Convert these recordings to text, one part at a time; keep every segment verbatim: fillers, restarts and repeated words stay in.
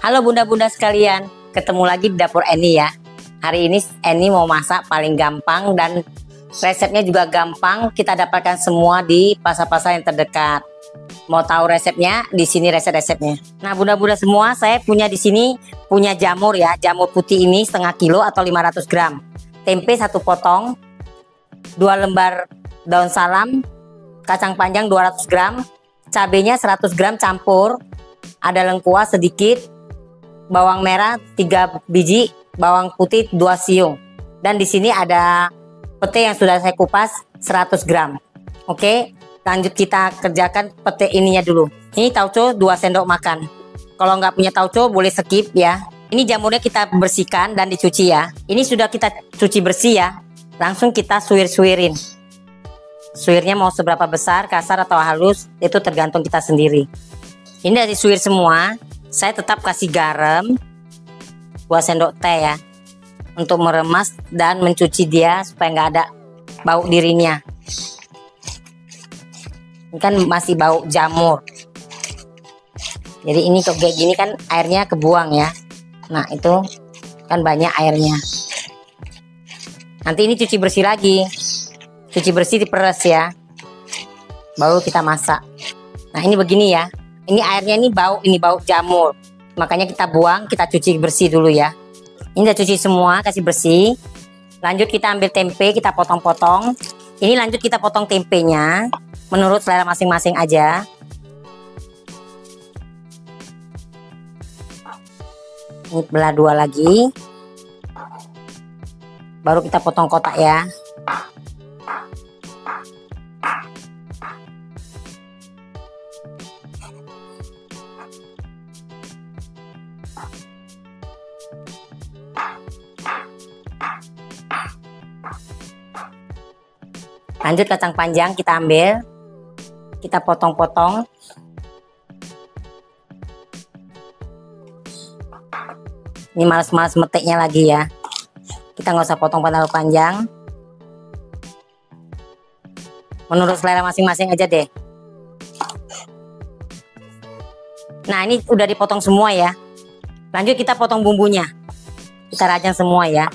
Halo bunda-bunda sekalian, ketemu lagi di dapur Eni ya. Hari ini Eni mau masak paling gampang dan resepnya juga gampang. Kita dapatkan semua di pasar-pasar yang terdekat. Mau tahu resepnya? Di sini resep-resepnya. Nah bunda-bunda semua, saya punya di sini punya jamur ya. Jamur putih ini setengah kilo atau lima ratus gram. Tempe satu potong, dua lembar daun salam, kacang panjang dua ratus gram, cabenya seratus gram campur, ada lengkuas sedikit, bawang merah tiga biji, bawang putih dua siung, dan di sini ada pete yang sudah saya kupas seratus gram. Oke, lanjut kita kerjakan pete ininya dulu. Ini tauco dua sendok makan. Kalau nggak punya tauco boleh skip ya. Ini jamurnya kita bersihkan dan dicuci ya. Ini sudah kita cuci bersih ya. Langsung kita suir-suirin. Suirnya mau seberapa besar, kasar atau halus, itu tergantung kita sendiri. Ini dari suir semua. Saya tetap kasih garam dua sendok teh ya, untuk meremas dan mencuci dia supaya nggak ada bau dirinya. Ini kan masih bau jamur, jadi ini kayak gini kan airnya kebuang ya. Nah itu kan banyak airnya. Nanti ini cuci bersih lagi, cuci bersih diperes ya, baru kita masak. Nah ini begini ya. Ini airnya ini bau, ini bau jamur. Makanya kita buang, kita cuci bersih dulu ya. Ini udah cuci semua, kasih bersih. Lanjut kita ambil tempe, kita potong-potong. Ini lanjut kita potong tempenya menurut selera masing-masing aja. Ini belah dua lagi. Baru kita potong kotak ya. Lanjut kacang panjang kita ambil, kita potong-potong. Ini males-males metiknya lagi ya. Kita nggak usah potong terlalu panjang. Menurut selera masing-masing aja deh. Nah ini udah dipotong semua ya. Lanjut kita potong bumbunya. Kita rajang semua ya.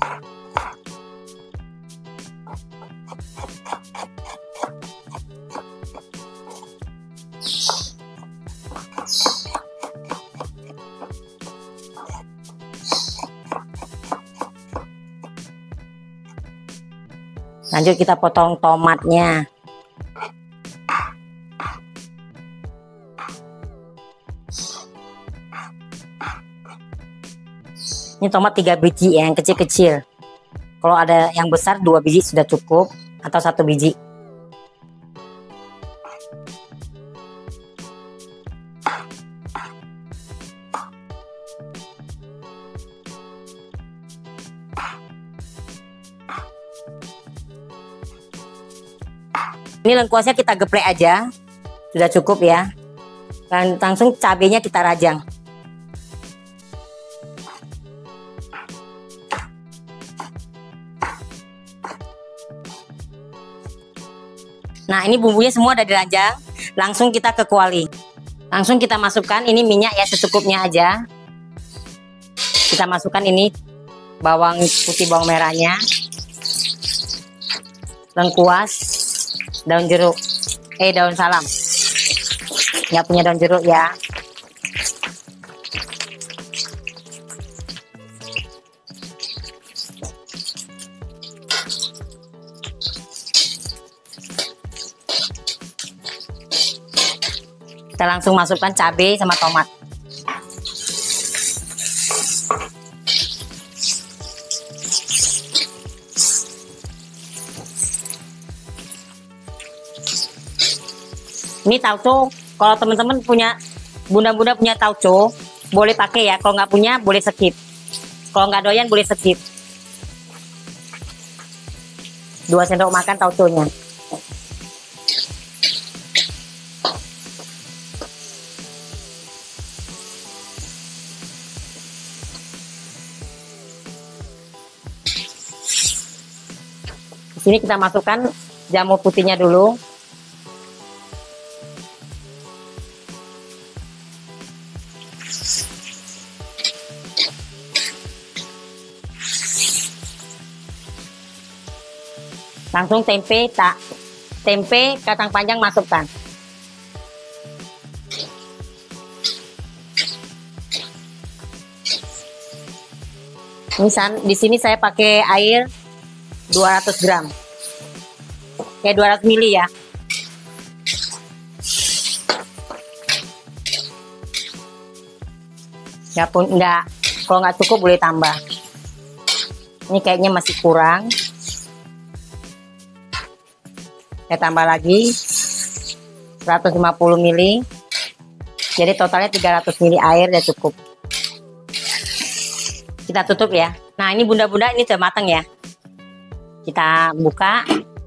Lanjut kita potong tomatnya. Ini tomat tiga biji ya, yang kecil-kecil. Kalau ada yang besar dua biji sudah cukup, atau satu biji. Ini lengkuasnya kita geprek aja, sudah cukup ya. Dan langsung cabenya kita rajang. Nah ini bumbunya semua udah dirajang, langsung kita ke kuali. Langsung kita masukkan ini minyak ya, secukupnya aja. Kita masukkan ini bawang putih, bawang merahnya, lengkuas, daun jeruk, eh daun salam. Nggak punya daun jeruk ya. Kita langsung masukkan cabai sama tomat. Ini tauco, kalau teman-teman punya, bunda-bunda punya tauco, boleh pakai ya. Kalau nggak punya, boleh skip. Kalau nggak doyan, boleh skip. Dua sendok makan tauconya. Di sini kita masukkan jamur putihnya dulu. Langsung tempe tak tempe kacang panjang masukkan. Misal di sini saya pakai air dua ratus gram. Kayak dua ratus mili ya. Ya pun enggak, kalau nggak cukup boleh tambah. Ini kayaknya masih kurang. Saya tambah lagi seratus lima puluh mili. Jadi totalnya tiga ratus mili air udah cukup. Kita tutup ya. Nah ini bunda-bunda ini sudah matang ya. Kita buka.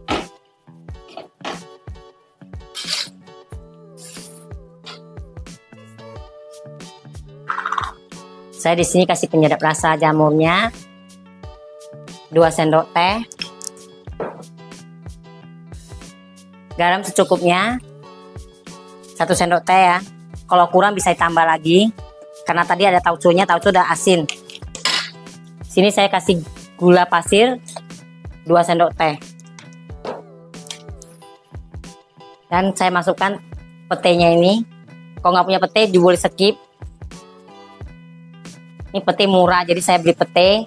Saya di sini kasih penyedap rasa jamurnya dua sendok teh. Garam secukupnya satu sendok teh ya. Kalau kurang bisa ditambah lagi. Karena tadi ada tauconya, tauco udah asin. Sini saya kasih gula pasir dua sendok teh. Dan saya masukkan petenya ini. Kalau nggak punya pete juga boleh skip. Ini pete murah, jadi saya beli pete.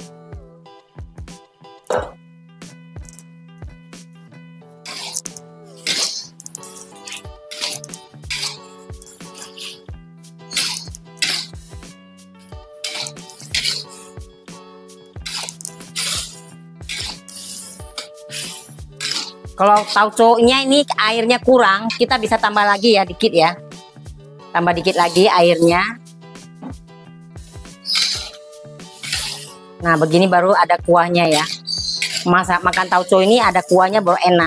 Kalau tauconya ini airnya kurang, kita bisa tambah lagi ya, dikit ya. Tambah dikit lagi airnya. Nah begini baru ada kuahnya ya. Masak makan tauco ini ada kuahnya baru enak.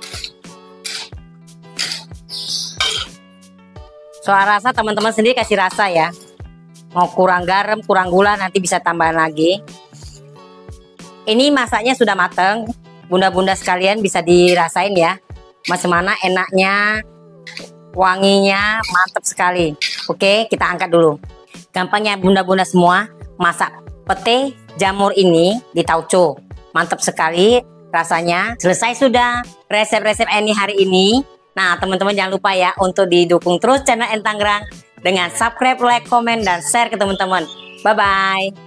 Soal rasa teman-teman sendiri kasih rasa ya. Mau kurang garam, kurang gula nanti bisa tambahan lagi. Ini masaknya sudah mateng. Bunda-bunda sekalian bisa dirasain ya. Bagaimana enaknya, wanginya mantap sekali. Oke kita angkat dulu. Gampangnya bunda-bunda semua masak pete jamur ini di tauco. Mantap sekali rasanya. Selesai sudah resep-resep Eni hari ini. Nah teman-teman jangan lupa ya untuk didukung terus channel Eni Tangerang dengan subscribe, like, komen, dan share ke teman-teman. Bye-bye.